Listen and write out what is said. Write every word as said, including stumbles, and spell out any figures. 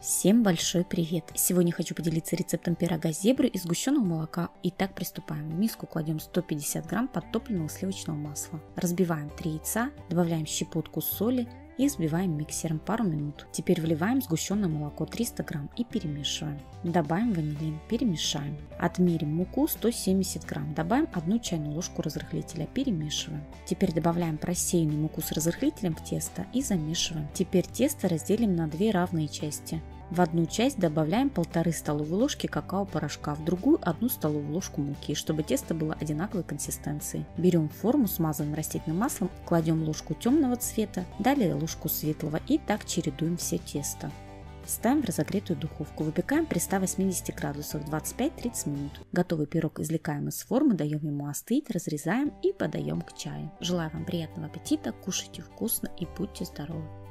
Всем большой привет! Сегодня хочу поделиться рецептом пирога зебры из сгущенного молока. Итак, приступаем. В миску кладем сто пятьдесят грамм подтопленного сливочного масла. Разбиваем три яйца, добавляем щепотку соли и взбиваем миксером пару минут. Теперь вливаем сгущенное молоко триста грамм и перемешиваем. Добавим ванилин, перемешаем. Отмерим муку сто семьдесят грамм. Добавим одну чайную ложку разрыхлителя, перемешиваем. Теперь добавляем просеянную муку с разрыхлителем в тесто и замешиваем. Теперь тесто разделим на две равные части. В одну часть добавляем полторы столовые ложки какао-порошка, в другую одну столовую ложку муки, чтобы тесто было одинаковой консистенции. Берем форму, смазанным растительным маслом, кладем ложку темного цвета, далее ложку светлого и так чередуем все тесто. Ставим в разогретую духовку, выпекаем при ста восьмидесяти градусах двадцать пять — тридцать минут. Готовый пирог извлекаем из формы, даем ему остыть, разрезаем и подаем к чаю. Желаю вам приятного аппетита, кушайте вкусно и будьте здоровы!